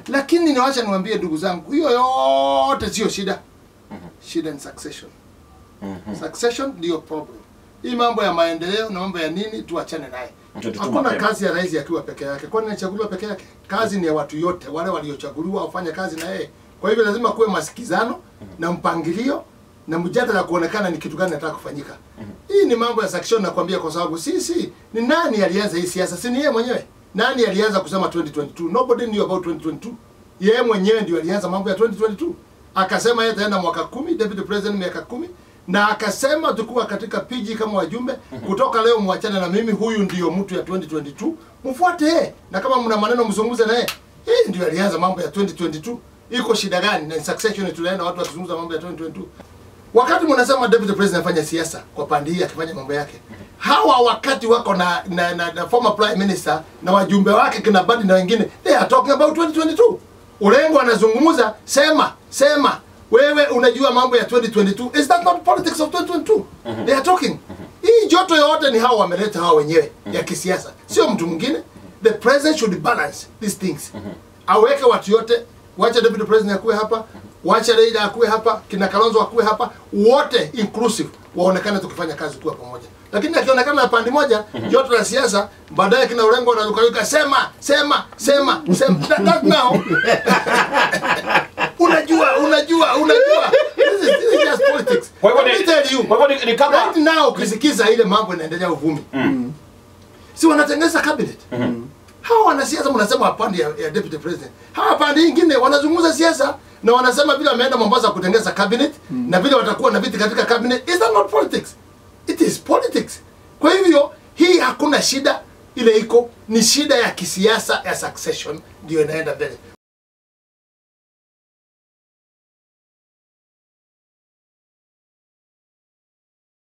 Lakini niwacha niwaambie ndugu zangu, hiyo yote sio shida. Shida ni succession. Succession ndio problem. Hii mambo ya maendeleo na mambo ya nini tuachane naye. Hakuna kazi ya rais akiwa peke yake. Kwani anachaguliwa peke yake? Kazi ni ya watu yote, wale waliochaguliwa wafanye kazi na yeye. Kwa hivyo lazima kuwe masikizano na mpangilio na mjadala kuonekana ni kitu gani nataka kufanyika. Hii ni mambo ya succession nakwambia, kwa sababu sisi ni nani alianza hii siasa? Si ni yeye mwenyewe. Nani alianza kusema 2022? Nobody knew about 2022. Yeye mwenyewe ndio alianza mambo ya 2022. Akasema yeye ataenda mwaka 10, deputy president miaka 10, na akasema tukua katika PG kama wajumbe, kutoka leo muachane na mimi, huyu ndio mtu ya 2022, mfuate yeye, na kama mna maneno mzungumze na yeye. Hii ndio alianza mambo ya 2022. Iko shida gani na succession? Tunaenda watu wakizungumza mambo ya 2022. Wakati mnasema deputy president afanya siasa kwa pande hii akifanya mambo yake, hawa wakati wako na former prime minister na wajumbe wake kina Badi na wengine, they are talking about 2022. Ulengo anazungumza, sema wewe unajua mambo ya 2022. Is that not politics of 2022? They are talking. Hii joto yote ni hao wameleta hao wenyewe ya kisiasa, sio mtu mwingine. The president should balance these things. Aweke watu yote, wacha deputy president akuwe hapa, wacha Raila akuwe hapa, kina Kalonzo akuwe hapa, wote inclusive waonekane tukifanya kazi kwa pamoja. Lakini akionekana na pande moja joto la siasa, baadaye kina Orengo anaruka sema that now. unajua this is just politics. Kwa hivyo ni kama right now ukisikiza ile mambo inaendelea uvumi. Si wanatengeneza cabinet. Hawa wanasiasa mnasema pande ya deputy president. Hawa pande nyingine wanazungumza siasa na wanasema vile wameenda Mombasa kutengeneza cabinet na vile watakuwa na viti katika cabinet. Is that not politics? It is politics. Kwa hivyo hii hakuna shida, ile iko ni shida ya kisiasa ya succession ndio inaenda mbele.